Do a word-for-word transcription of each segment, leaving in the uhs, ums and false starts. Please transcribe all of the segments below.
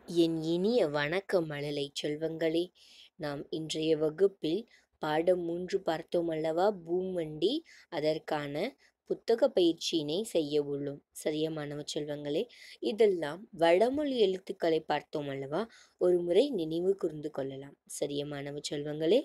என் இனிய வணக்க மழலை செல்வங்களே, நாம் இன்றைய வகுப்பில் பாடம் மூன்று பார்த்தோம் அல்லவா? பூமண்டி. அதற்கான புத்தக பயிற்சியினை செய்ய உள்ளோம். சரியா மாணவ செல்வங்களே? இதெல்லாம் வடமொழி எழுத்துக்களை பார்த்தோம் அல்லவா? ஒரு முறை நினைவு கூர்ந்து கொள்ளலாம். சரியா மாணவ செல்வங்களே?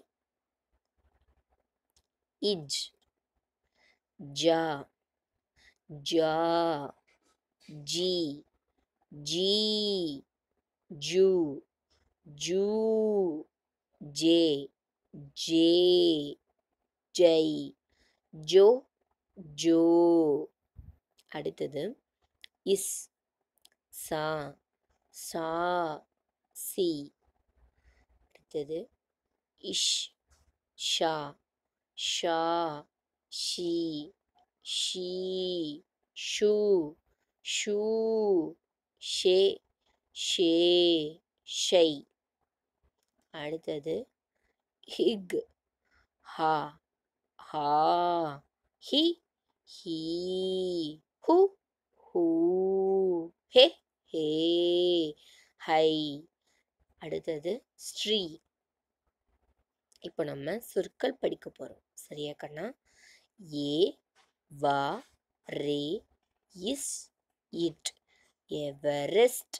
இஜ், ஜா, ஜா, ஜி, ஜீ, ஜூ, ஜூ, ஜே, ஜே, ஜை, ஜோ, ஜோ. அடுத்தது இஸ், சா, சா, சி. அடுத்தது இஷ், ஷா, ஷா, ஷி, ஷீ, ஷூ, ஷூ, ஷே, ஷே, ஷை. அடுத்தது ஹிக், ஹா, ஹா, ஹி, ஹீ, ஹு, ஹூ, ஹே, ஹே, ஹை. அடுத்தது ஸ்ரீ. இப்போ நம்ம சொற்கள் படிக்க போகிறோம். சரியா கண்ணா? ஏ, வா, ரே, இஸ், இட், எவரெஸ்ட்,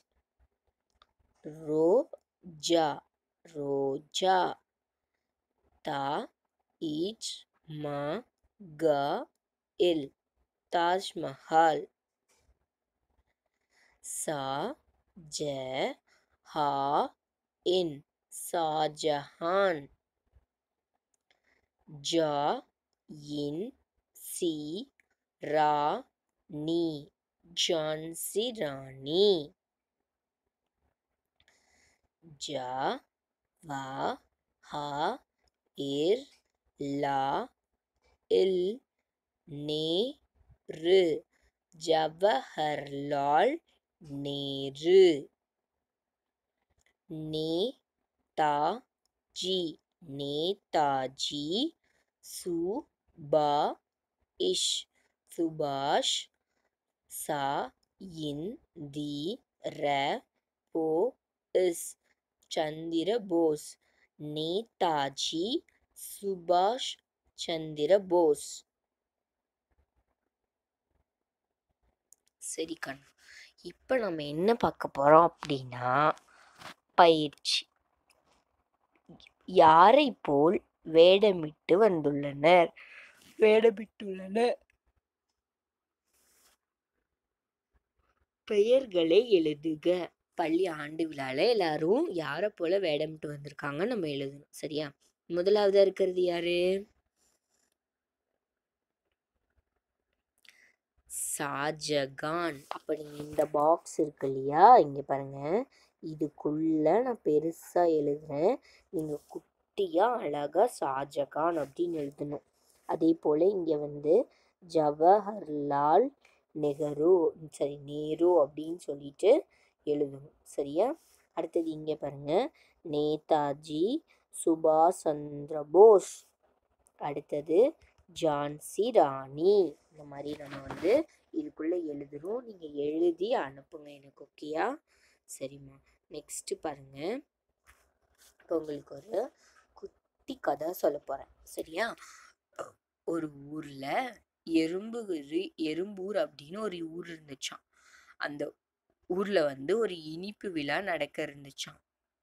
ரோஜா, ரோஜா, தா, ஈச், மா, கா, இல், தாஜ்மஹால், சா, ஜ, ஹா, இன், ஷாஜஹான், ஜா, இன், சி, ரா, நீ, ஜான்சி ராணி, ஜா, வா, ஹா, இர், லா, இல், நே, ரு, ஜவஹர்லால் நேரு, நே, தா, ஜி, நேதாஜி, சு, பா, இஷ், சுபாஷ், சா, இன், தி, ர, போ, இஸ், சந்திர போஸ், நேதாஜி சுபாஷ் சந்திர போஸ். சரி கண்ணா, இப்போ நம்ம என்ன பார்க்க போகிறோம் அப்படின்னா பயிற்சி. யாரை போல் வேடமிட்டு வந்துள்ளனர்? வேடமிட்டுள்ளனர் பெயர்களை எழுதுக. பள்ளி ஆண்டு விழால எல்லாரும் யாரை போல வேடமிட்டு வந்திருக்காங்க நம்ம எழுதணும். சரியா? முதலாவதா இருக்கிறது யாரு? ஷாஜகான். அப்ப நீங்க இந்த பாக்ஸ் இருக்கு இல்லையா, இங்க பாருங்க, இதுக்குள்ள நான் பெருசா எழுதுறேன், நீங்க குட்டியா அழகா ஷாஜகான் அப்படின்னு எழுதணும். அதே போல இங்க வந்து ஜவஹர்லால் நெஹ்ரு, சரி நேரு அப்படின்னு சொல்லிட்டு எழுதணும். சரியா? அடுத்தது இங்க பாருங்க, நேதாஜி சுபாஷ் சந்திர போஸ். அடுத்தது ஜான்சி ராணி. இந்த மாதிரி நம்ம வந்து இதுக்குள்ளே எழுதுறோம். நீங்கள் எழுதி அனுப்புங்க எனக்கு. ஓகேயா? சரிம்மா. நெக்ஸ்ட்டு பாருங்க, இப்போ உங்களுக்கு ஒரு குட்டி கதை சொல்ல போகிறேன். சரியா? ஒரு ஊரில் எறும்பு எறும்பூர் அப்படின்னு ஒரு ஊர் இருந்துச்சான். அந்த ஊரில் வந்து ஒரு இனிப்பு விழா நடக்க இருந்துச்சான்.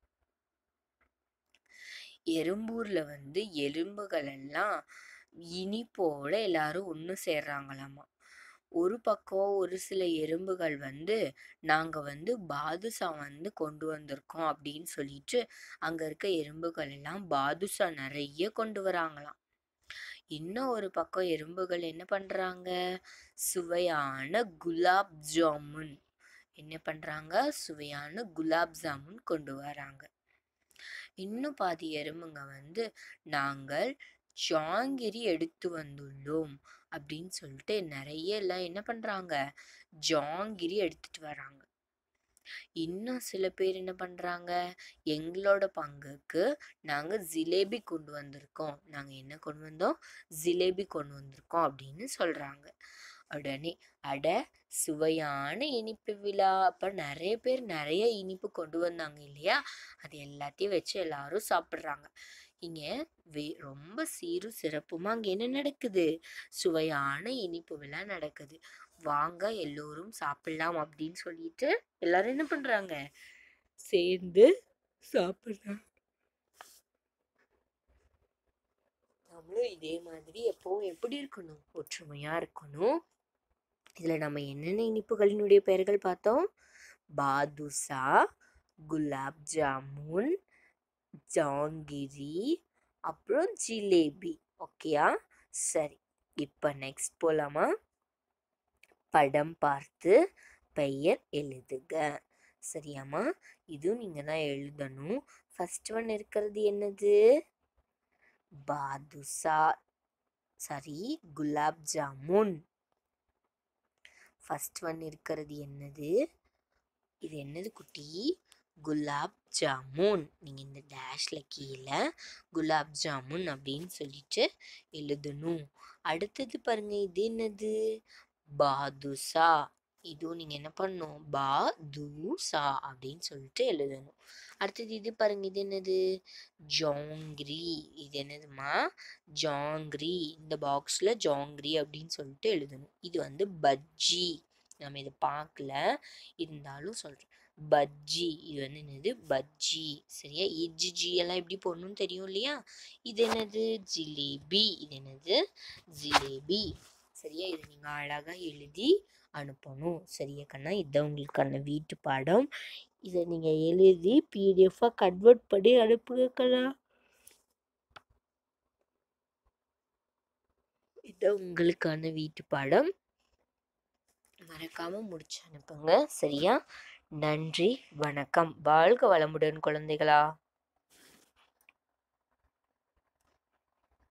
எறும்பூரில் வந்து எறும்புகள் எல்லாம் இனிப்போட எல்லாரும் ஒன்று சேர்றாங்களாமா. ஒரு பக்கம் ஒரு சில எறும்புகள் வந்து நாங்கள் வந்து பாதுஷா வந்து கொண்டு வந்திருக்கோம் அப்படின்னு சொல்லிட்டு அங்கே இருக்க எறும்புகள் எல்லாம் பாதுஷா நிறைய கொண்டு வராங்களாம். இன்னும் ஒரு பக்கம் எறும்புகள் என்ன பண்ணுறாங்க? சுவையான குலாப் ஜாமுன் என்ன பண்ணுறாங்க? சுவையான குலாப் ஜாமுன் கொண்டு வராங்க. இன்னும் பாதி எறும்புங்க வந்து நாங்கள் ஜாங்கிரி எடுத்து வந்துள்ளோம் அப்படின்னு சொல்லிட்டு நிறைய எல்லாம் என்ன பண்றாங்க? ஜாங்கிரி எடுத்துட்டு வராங்க. இன்னும் சில பேர் என்ன பண்றாங்க? எங்களோட பங்குக்கு நாங்க ஜிலேபி கொண்டு வந்திருக்கோம். நாங்க என்ன கொண்டு வந்தோம்? ஜிலேபி கொண்டு வந்திருக்கோம் அப்படின்னு சொல்றாங்க. உடனே அட சுவையான இனிப்பு விழா. அப்ப நிறைய பேர் நிறைய இனிப்பு கொண்டு வந்தாங்க இல்லையா? அது எல்லாத்தையும் வச்சு எல்லாரும் சாப்பிடுறாங்க. இங்க வே ரொம்ப சீரும் சிறப்புமா அங்க என்ன நடக்குது? சுவையான இனிப்பு விழா நடக்குது. வாங்க எல்லோரும் சாப்பிடலாம் அப்படின்னு சொல்லிட்டு எல்லாரும் என்ன பண்றாங்க? சேர்ந்து சாப்பிடுறாங்க. நம்மளும் இதே மாதிரி எப்பவும் எப்படி இருக்கணும்? ஒற்றுமையா இருக்கணும். இதுல நம்ம என்னென்ன இனிப்புகளினுடைய பெயர்கள் பார்த்தோம்? பாதுஷா, குலாப் ஜாமுன், ஜாங்கிரி, அப்புறம் ஜிலேபி. ஓகேயா? சரி, இப்போ நெக்ஸ்ட் போலாமா? படம் பார்த்து பெயர் எழுதுக. சரியாம்மா? இதுவும் நீங்க தான் எழுதணும். ஃபர்ஸ்ட் ஒன் இருக்கிறது என்னது? பாதுஷா. சரி, குலாப் ஜாமுன். ஃபர்ஸ்ட் ஒன் இருக்கிறது என்னது? இது என்னது குட்டி? குலாப் ஜாமுன். நீங்கள் இந்த டேஷில் கீழே குலாப் ஜாமுன் அப்படின்னு சொல்லிட்டு எழுதணும். அடுத்தது பாருங்க, இது என்னது? பாதுஷா. இதுவும் நீங்கள் என்ன பண்ணணும்? பாதுஷா அப்படின்னு சொல்லிட்டு எழுதணும். அடுத்தது இது பாருங்க, இது என்னது? ஜாங்கிரி. இது என்னதுமா? ஜாங்கிரி. இந்த பாக்ஸில் ஜாங்கிரி அப்படின்னு சொல்லிட்டு எழுதணும். இது வந்து பஜ்ஜி. நம்ம இதை பார்க்கல, இருந்தாலும் சொல்கிறேன். பஜ்ஜி. இது வந்து என்னது? பஜ்ஜி. சரியா? இஜ்ஜி ஜி எல்லாம் எப்படி போடணும்னு தெரியும் இல்லையா? இது என்னது? ஜிலேபி. இது என்னது? ஜிலேபி. சரியா? இது நீங்கள் அழகாக எழுதி அனுப்பணும். சரியா கண்ணா? இதுதான் உங்களுக்கான வீட்டு பாடம். இதை நீங்கள் எழுதி பிடிஎஃபாக கன்வெர்ட் பண்ணி அனுப்புங்க கண்ணா. இதுதான் உங்களுக்கான வீட்டு பாடம். மறக்காம முடிச்சு அனுப்புங்க. சரியா? நன்றி, வணக்கம். வாழ்க வளமுடன் குழந்தைகளா.